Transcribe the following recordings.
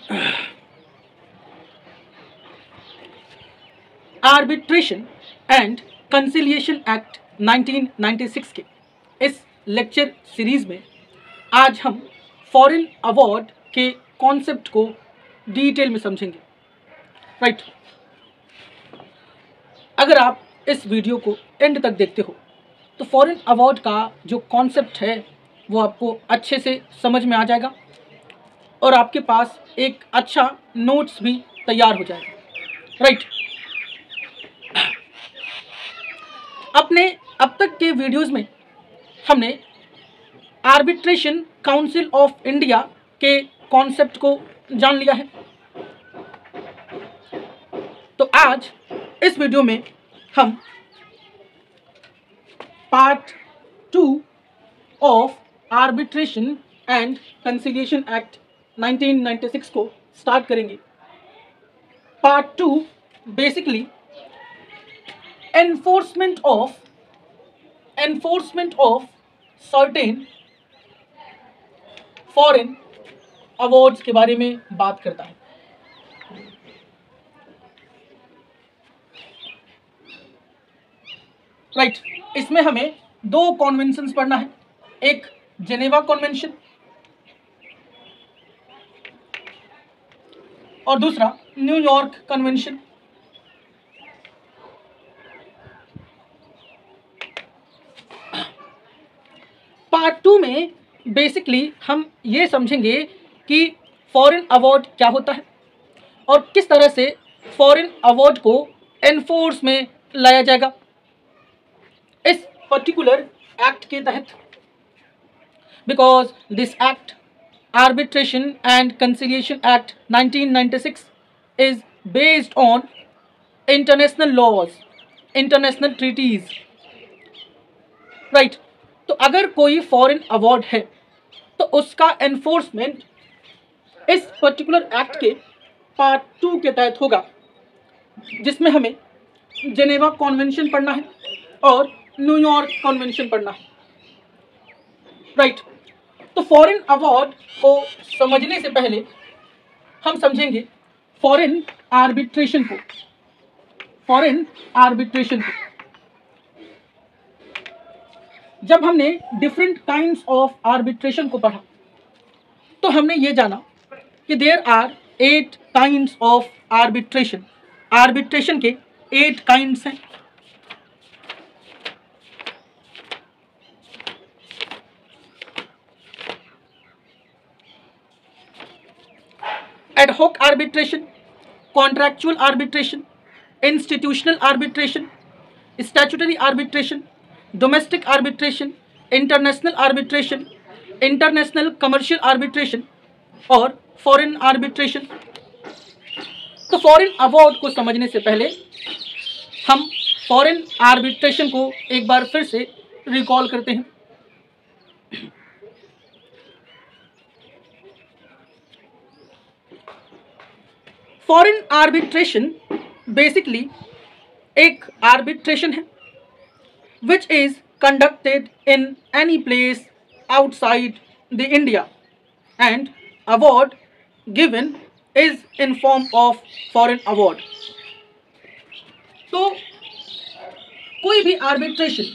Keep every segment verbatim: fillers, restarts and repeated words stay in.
Arbitration and conciliation act nineteen ninety six के इस lecture series में आज हम फॉरेन अवार्ड के कॉन्सेप्ट को डिटेल में समझेंगे। Right right. अगर आप इस वीडियो को एंड तक देखते हो तो फॉरेन अवार्ड का जो कॉन्सेप्ट है वो आपको अच्छे से समझ में आ जाएगा और आपके पास एक अच्छा नोट्स भी तैयार हो जाएगा। Right right. अपने अब तक के वीडियोस में हमने आर्बिट्रेशन काउंसिल ऑफ इंडिया के कॉन्सेप्ट को जान लिया है। तो आज इस वीडियो में हम part two of arbitration and conciliation act nineteen ninety six को स्टार्ट करेंगे। Part two basically enforcement of enforcement of certain foreign awards के बारे में बात करता है। Right right. इसमें हमें दो कॉन्वेंशंस पढ़ना है, एक जेनेवा कॉन्वेंशन और दूसरा न्यूयॉर्क कन्वेंशन। पार्ट टू में बेसिकली हम ये समझेंगे कि फॉरेन अवार्ड क्या होता है और किस तरह से फॉरेन अवार्ड को एनफोर्स में लाया जाएगा इस पर्टिकुलर एक्ट के तहत। Because this act arbitration and conciliation act nineteen ninety six is based on international laws, international treaties. Right. तो अगर कोई फॉरेन अवार्ड है तो उसका एनफोर्समेंट इस पर्टिकुलर एक्ट के पार्ट टू के तहत होगा, जिसमें हमें जेनेवा कॉन्वेंशन पढ़ना है और न्यूयॉर्क कॉन्वेंशन पढ़ना है। Right right. तो फॉरेन अवार्ड को समझने से पहले हम समझेंगे फॉरेन आर्बिट्रेशन को। फॉरेन आर्बिट्रेशन को जब हमने डिफरेंट काइंड्स ऑफ आर्बिट्रेशन को पढ़ा तो हमने ये जाना कि there are eight kinds of arbitration. Arbitration के एट काइंड्स हैं। Ad hoc arbitration, contractual arbitration, institutional arbitration, statutory arbitration, domestic arbitration, international arbitration, international commercial arbitration और फॉरेन आर्बिट्रेशन। तो फॉरेन अवार्ड को समझने से पहले हम फॉरेन आर्बिट्रेशन को एक बार फिर से रिकॉल करते हैं। फॉरेन आर्बिट्रेशन बेसिकली एक आर्बिट्रेशन है which is conducted in any place outside the India and award given is in form of foreign award। तो कोई भी आर्बिट्रेशन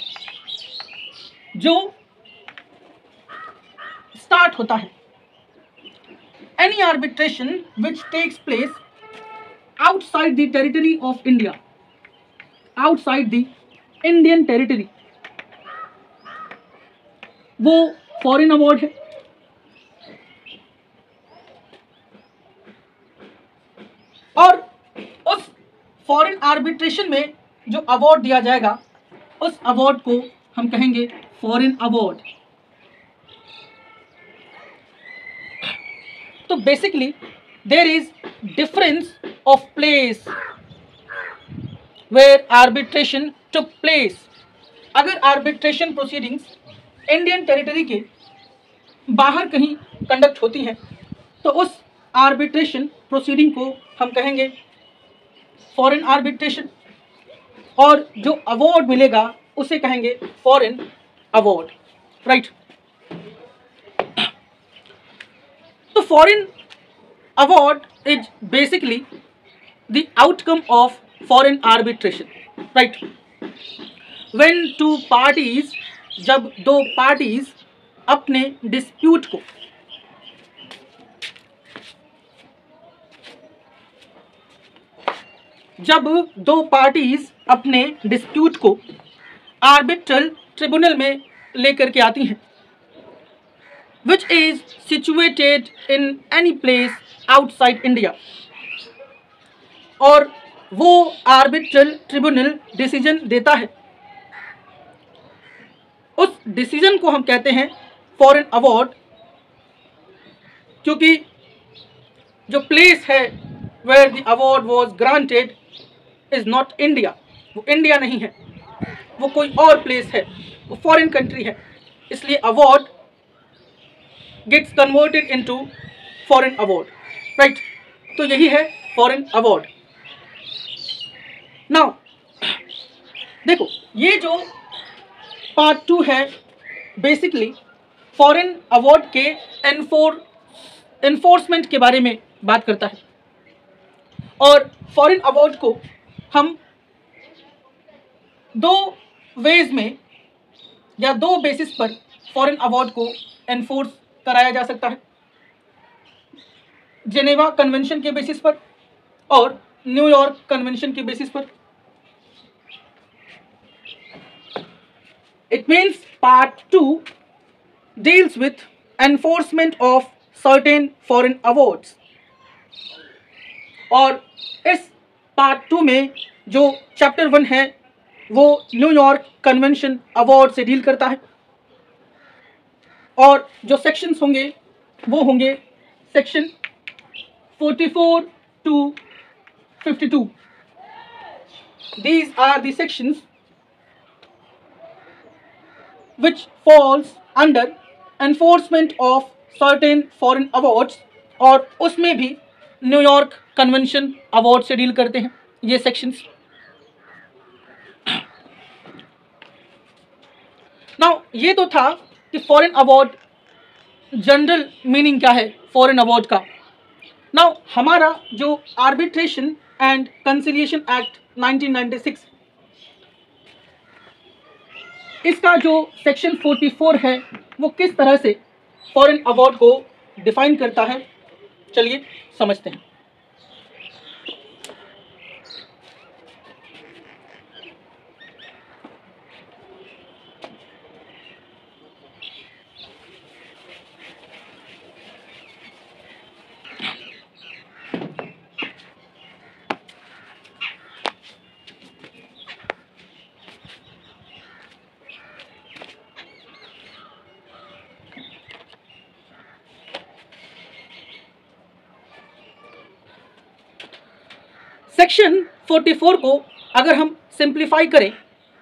जो स्टार्ट होता है, any arbitration which takes place outside the territory of India, outside the Indian territory, वो फॉरेन अवार्ड है। और उस फॉरेन आर्बिट्रेशन में जो अवार्ड दिया जाएगा उस अवार्ड को हम कहेंगे फॉरेन अवार्ड। तो basically there is difference of place where arbitration took place। अगर आर्बिट्रेशन प्रोसीडिंग्स इंडियन टेरिटरी के बाहर कहीं कंडक्ट होती हैं तो उस आर्बिट्रेशन प्रोसीडिंग को हम कहेंगे फॉरेन आर्बिट्रेशन और जो अवार्ड मिलेगा उसे कहेंगे फॉरेन अवार्ड। राइट। तो फॉरेन award is basically the outcome of foreign arbitration, right? When two parties, जब दो parties अपने dispute को जब दो parties अपने dispute को arbitral tribunal में लेकर के आती हैं, which is situated in any place outside India, और वो आर्बिट्रल ट्रिब्यूनल डिसीजन देता है, उस डिसीजन को हम कहते हैं फॉरेन अवॉर्ड, क्योंकि जो प्लेस है where the award was granted is not India, वो इंडिया नहीं है, वो कोई और प्लेस है, वो फॉरेन कंट्री है, इसलिए award gets converted into foreign award, right? तो यही है फॉरेन अवॉर्ड। नाउ देखो, ये जो पार्ट टू है बेसिकली फॉरेन अवॉर्ड के एनफोर एनफोर्समेंट के बारे में बात करता है, और फॉरेन अवॉर्ड को हम दो वेज में या दो बेसिस पर फॉरेन अवॉर्ड को एनफोर्स कराया जा सकता है, जेनेवा कन्वेंशन के बेसिस पर और न्यूयॉर्क कन्वेंशन के बेसिस पर। It means part two deals with enforcement of certain foreign awards, और इस पार्ट टू में जो चैप्टर वन है वो न्यूयॉर्क कन्वेंशन अवार्ड से डील करता है, और जो सेक्शंस होंगे वो होंगे section forty four to fifty two. These are the sections which falls under enforcement of certain foreign awards, और उसमें भी न्यूयॉर्क कन्वेंशन अवार्ड से डील करते हैं ये सेक्शंस। नाउ ये तो था कि फॉरेन अवार्ड जनरल मीनिंग क्या है फॉरेन अवार्ड का। नाउ हमारा जो arbitration and conciliation act nineteen ninety six, इसका जो सेक्शन फोर्टी फोर है वो किस तरह से फॉरेन अवार्ड को डिफाइन करता है, चलिए समझते हैं। सेक्शन फोर्टी फोर को अगर हम सिंप्लीफाई करें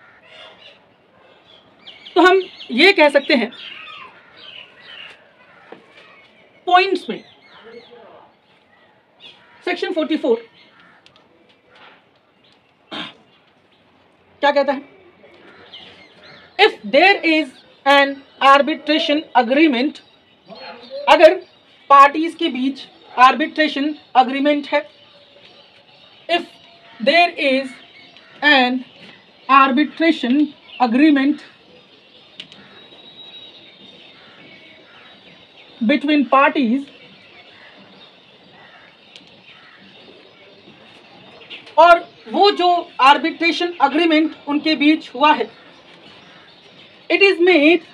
तो हम ये कह सकते हैं पॉइंट्स में। सेक्शन फोर्टी फोर क्या कहता है? If there is an arbitration agreement, अगर पार्टीज के बीच आर्बिट्रेशन अग्रीमेंट है, if there is an arbitration agreement between parties, और वो जो आर्बिट्रेशन अग्रीमेंट उनके बीच हुआ है, it is made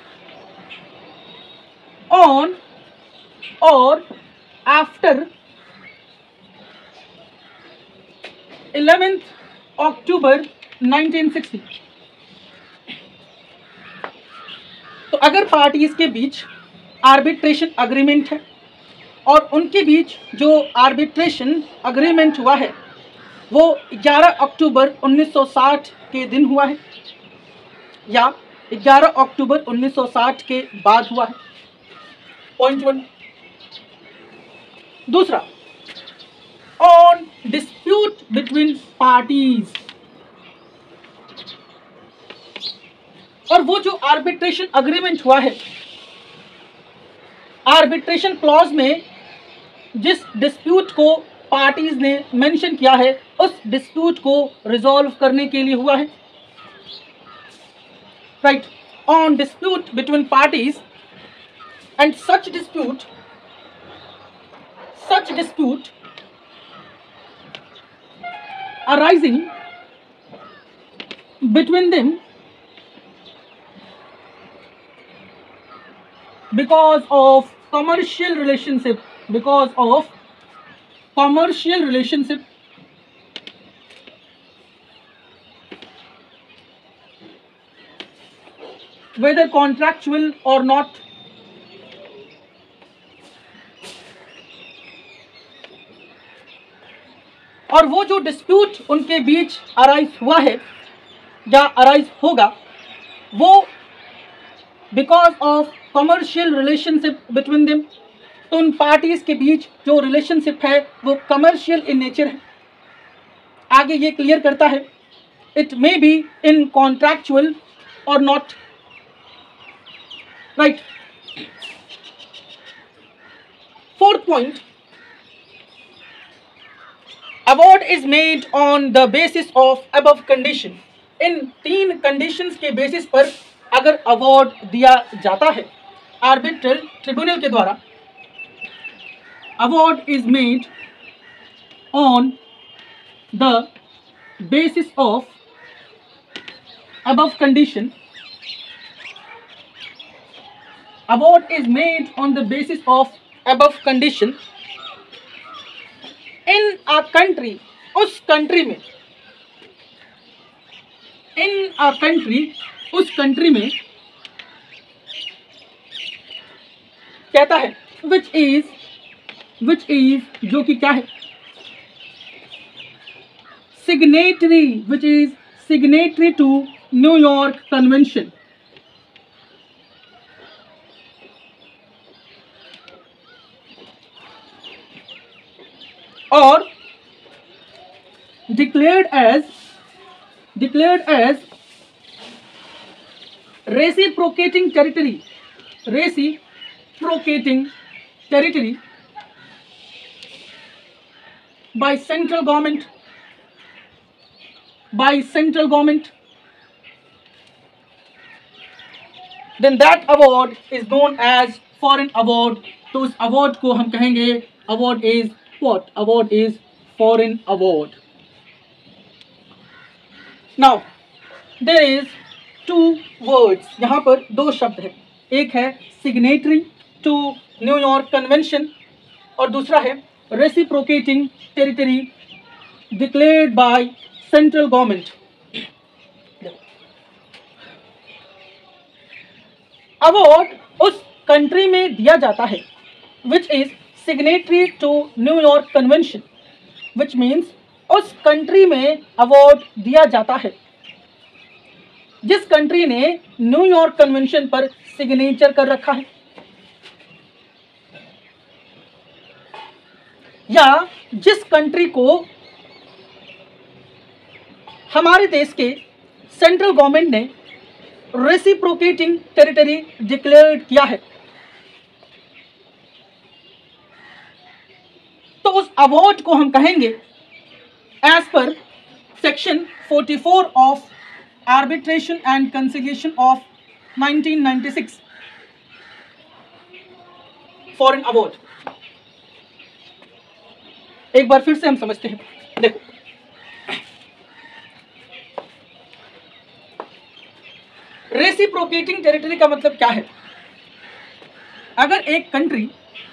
on or after eleventh October nineteen sixty. तो अगर पार्टीज के बीच आर्बिट्रेशन अग्रीमेंट है और उनके बीच जो आर्बिट्रेशन अग्रीमेंट हुआ है वो ग्यारह अक्टूबर उन्नीस सौ साठ के दिन हुआ है या ग्यारह अक्टूबर उन्नीस सौ साठ के बाद हुआ है, पॉइंट वन। दूसरा, on dispute between parties, और वो जो आर्बिट्रेशन अग्रीमेंट हुआ है, आर्बिट्रेशन क्लॉज में जिस डिस्प्यूट को पार्टीज ने मेंशन किया है उस डिस्प्यूट को रिजॉल्व करने के लिए हुआ है। Right, on dispute between parties and such dispute such dispute arising between them because of commercial relationship because of commercial relationship whether contractual or not, और वो जो डिस्प्यूट उनके बीच अराइज हुआ है या अराइज होगा वो because of commercial relationship between them, तो उन पार्टीज के बीच जो रिलेशनशिप है वो कमर्शियल इन नेचर है। आगे ये क्लियर करता है it may be in contractual or not. Right, fourth point, award is made on the basis of above condition. इन तीन कंडीशंस के बेसिस पर अगर अवॉर्ड दिया जाता है आर्बिट्रल ट्रिब्यूनल के द्वारा, award is made on the basis of above condition, award is made on the basis of above condition in a country, उस कंट्री में, इन अ कंट्री, उस कंट्री में कहता है विच इज, विच इज जो कि क्या है, signatory, which is signatory to New York convention, और declared as declared as reciprocating territory, reciprocating territory by central government, by central government, then that award is known as foreign award। तो उस award को हम कहेंगे award is what? Award is foreign award। Now there is two words, यहाँ पर दो शब्द है, एक है signatory to New York Convention और दूसरा है reciprocating territory declared by central government। Award उस कंट्री में दिया जाता है which is signatory to New York Convention, which means उस कंट्री में अवार्ड दिया जाता है जिस कंट्री ने न्यूयॉर्क कन्वेंशन पर सिग्नेचर कर रखा है, या जिस कंट्री को हमारे देश के सेंट्रल गवर्नमेंट ने रेसिप्रोकेटिंग टेरिटरी डिक्लेयर किया है। तो उस अवार्ड को हम कहेंगे as per section forty four of arbitration and conciliation of nineteen ninety six, foreign award. एक बार फिर से हम समझते हैं। देखो, रेसिप्रोकेटिंग टेरिटरी का मतलब क्या है? अगर एक कंट्री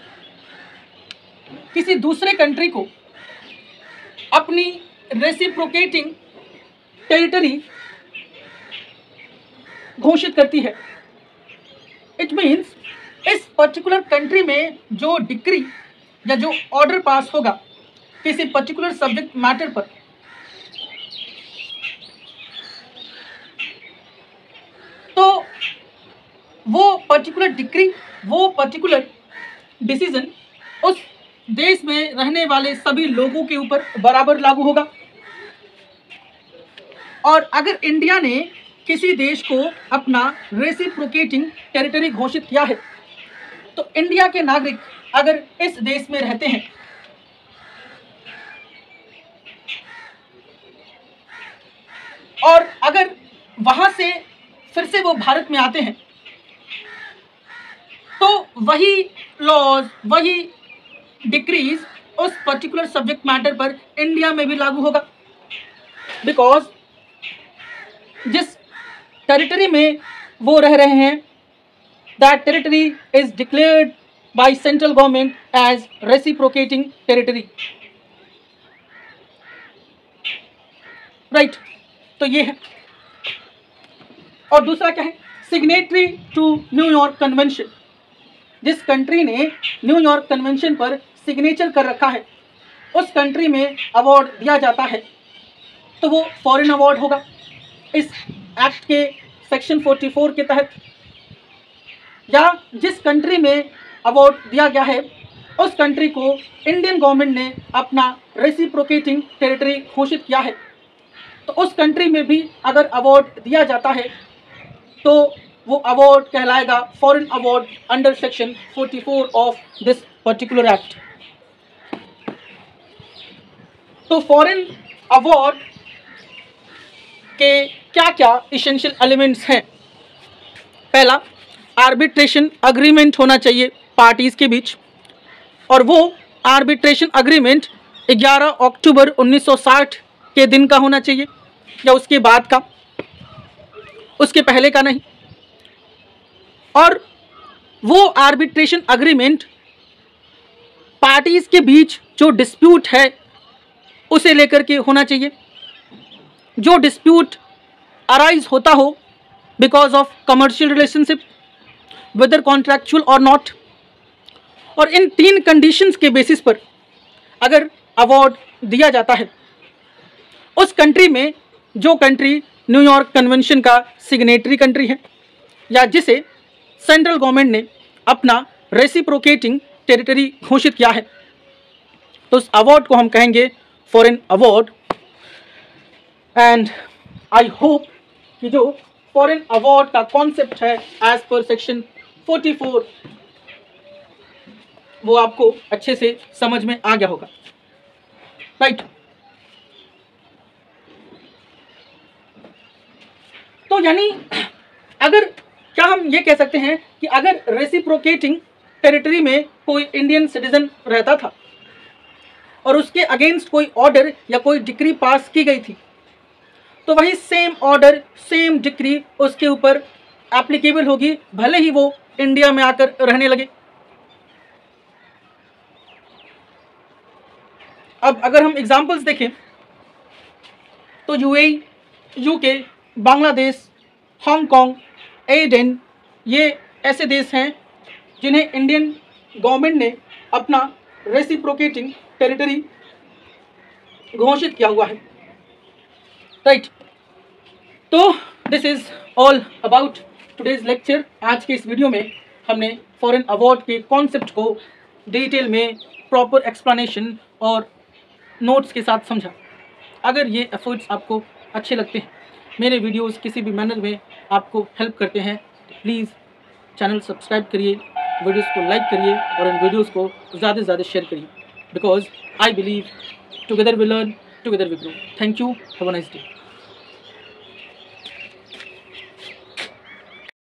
किसी दूसरे कंट्री को अपनी रेसिप्रोकेटिंग टेरिटरी घोषित करती है, इट मीन्स इस पर्टिकुलर कंट्री में जो डिक्री या जो ऑर्डर पास होगा किसी पर्टिकुलर सब्जेक्ट मैटर पर, तो वो पर्टिकुलर डिक्री, वो पर्टिकुलर डिसीजन उस देश में रहने वाले सभी लोगों के ऊपर बराबर लागू होगा। और अगर इंडिया ने किसी देश को अपना रेसिप्रोकेटिंग टेरिटरी घोषित किया है तो इंडिया के नागरिक अगर इस देश में रहते हैं और अगर वहां से फिर से वो भारत में आते हैं तो वही लॉज, वही डिक्रीज उस पर्टिकुलर सब्जेक्ट मैटर पर इंडिया में भी लागू होगा। बिकॉज जिस टेरिटरी में वो रह रहे हैं, that territory is declared by central government as reciprocating territory. Right, तो ये है। और दूसरा क्या है, सिग्नेटरी टू न्यूयॉर्क कन्वेंशन। जिस कंट्री ने न्यूयॉर्क कन्वेंशन पर सिग्नेचर कर रखा है उस कंट्री में अवार्ड दिया जाता है तो वो फॉरेन अवार्ड होगा इस एक्ट के सेक्शन चौवालीस के तहत। या जिस कंट्री में अवार्ड दिया गया है उस कंट्री को इंडियन गवर्नमेंट ने अपना रेसिप्रोकेटिंग टेरिटरी घोषित किया है तो उस कंट्री में भी अगर अवार्ड दिया जाता है तो वो अवार्ड कहलाएगा फॉरेन अवार्ड अंडर सेक्शन चौवालीस ऑफ दिस पर्टिकुलर एक्ट। तो फॉरेन अवार्ड के क्या क्या इसेंशियल एलिमेंट्स हैं। पहला, आर्बिट्रेशन अग्रीमेंट होना चाहिए पार्टीज के बीच, और वो आर्बिट्रेशन अग्रीमेंट ग्यारह अक्टूबर उन्नीस सौ साठ के दिन का होना चाहिए या उसके बाद का, उसके पहले का नहीं। और वो आर्बिट्रेशन अग्रीमेंट पार्टीज के बीच जो डिस्प्यूट है उसे लेकर के होना चाहिए, जो डिस्प्यूट अराइज होता हो because of commercial relationship, whether contractual or not. और इन तीन कंडीशंस के बेसिस पर अगर अवार्ड दिया जाता है उस कंट्री में जो कंट्री न्यूयॉर्क कन्वेंशन का सिग्नेटरी कंट्री है या जिसे सेंट्रल गवर्नमेंट ने अपना रेसिप्रोकेटिंग टेरिटरी घोषित किया है, तो उस अवार्ड को हम कहेंगे foreign award. And I hope कि जो फॉरेन अवार्ड का कॉन्सेप्ट है एज पर सेक्शन चौवालीस वो आपको अच्छे से समझ में आ गया होगा। राइट, तो यानी अगर क्या हम ये कह सकते हैं कि अगर रेसिप्रोकेटिंग टेरिटरी में कोई इंडियन सिटीजन रहता था और उसके अगेंस्ट कोई ऑर्डर या कोई डिक्री पास की गई थी तो वही सेम ऑर्डर, सेम डिक्री उसके ऊपर एप्लीकेबल होगी भले ही वो इंडिया में आकर रहने लगे। अब अगर हम एग्जांपल्स देखें तो UAE, UK, Bangladesh, Hong Kong, Aden, ये ऐसे देश हैं जिन्हें इंडियन गवर्नमेंट ने अपना रेसिप्रोकेटिंग टेरिटरी घोषित किया हुआ है। राइट, तो this is all about today's lecture. आज के इस वीडियो में हमने फॉरेन अवार्ड के कॉन्सेप्ट को डिटेल में प्रॉपर एक्सप्लेनेशन और नोट्स के साथ समझा। अगर ये एफर्ट्स आपको अच्छे लगते हैं, मेरे वीडियोस किसी भी मैनर में आपको हेल्प करते हैं, प्लीज़ चैनल सब्सक्राइब करिए, वीडियोस को लाइक करिए और इन वीडियोस को ज़्यादा से ज़्यादा शेयर करिए, because I believe together we learn, together we grow. Thank you, have a nice day.